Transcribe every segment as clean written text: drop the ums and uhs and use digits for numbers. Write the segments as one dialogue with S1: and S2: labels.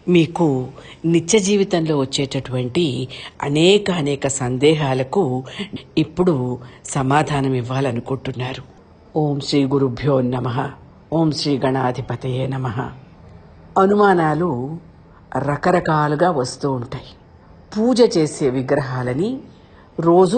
S1: మీకు నిత్య జీవితంలో వచ్చేటటువంటి అనేక సందేహాలకు ఇప్పుడు సమాధానం ఇవ్వాలనుకుంటున్నారు. ఓం శ్రీ గురుభ్యో నమః. ఓం శ్రీ గణాధిపతయే నమః. అనుమానాలు రకరకాలుగా వస్తూ ఉంటాయి. పూజ చేసే విగ్రహాలని రోజూ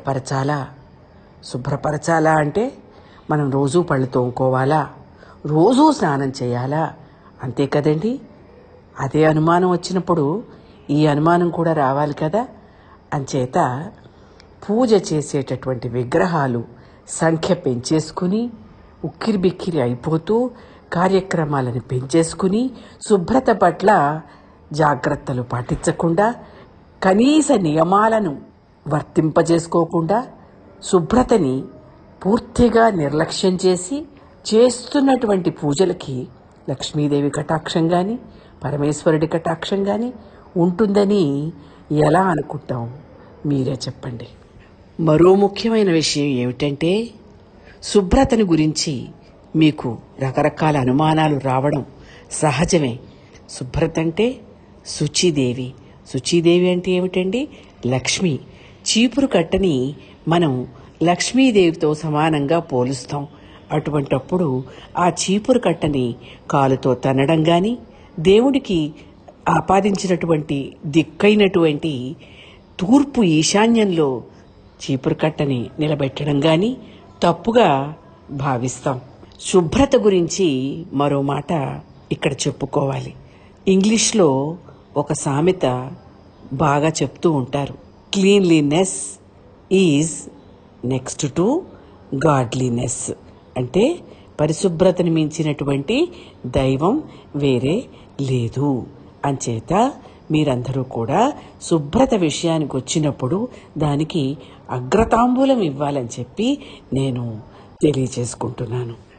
S1: శుభ్రపరచాలా అంటే మనం రోజూ పళ్ళు తోముకోవాలా, రోజూ స్నానం చేయాలా, అంతే కదండి. అదే అనుమానం వచ్చినప్పుడు ఈ అనుమానం కూడా రావాలి కదా. అంచేత పూజ చేసేటటువంటి విగ్రహాలు సంఖ్య పెంచేసుకుని ఉక్కిరిబిక్కిరి అయిపోతూ కార్యక్రమాలను పెంచేసుకుని శుభ్రత పట్ల జాగ్రత్తలు పాటించకుండా, కనీస నియమాలను వర్తింపజేసుకోకుండా శుభ్రతని పూర్తిగా నిర్లక్ష్యం చేసి చేస్తున్నటువంటి పూజలకి లక్ష్మీదేవి కటాక్షం కానీ పరమేశ్వరుడి కటాక్షం కానీ ఉంటుందని ఎలా అనుకుంటాం? మీరే చెప్పండి. మరో ముఖ్యమైన విషయం ఏమిటంటే, శుభ్రతని గురించి మీకు రకరకాల అనుమానాలు రావడం సహజమే. శుభ్రత అంటే శుచీదేవి అంటే ఏమిటండి? లక్ష్మి. చీపురు కట్టని మనం లక్ష్మీదేవితో సమానంగా పోలుస్తాం. అటువంటప్పుడు ఆ చీపురు కట్టని కాలుతో తన్నడం కానీ, దేవుడికి ఆపాదించినటువంటి దిక్కైనటువంటి తూర్పు ఈశాన్యంలో చీపురు కట్టని నిలబెట్టడం కానీ తప్పుగా భావిస్తాం. శుభ్రత గురించి మరో మాట ఇక్కడ చెప్పుకోవాలి. ఇంగ్లీష్లో ఒక సామెత బాగా చెప్తూ ఉంటారు. Cleanliness is next to godliness. అంటే పరిశుభ్రతను మించినటువంటి దైవం వేరే లేదు. అంచేత మీరందరూ కూడా శుభ్రత విషయానికి వచ్చినప్పుడు దానికి అగ్రతాంబూలం ఇవ్వాలని చెప్పి నేను తెలియచేసుకుంటున్నాను.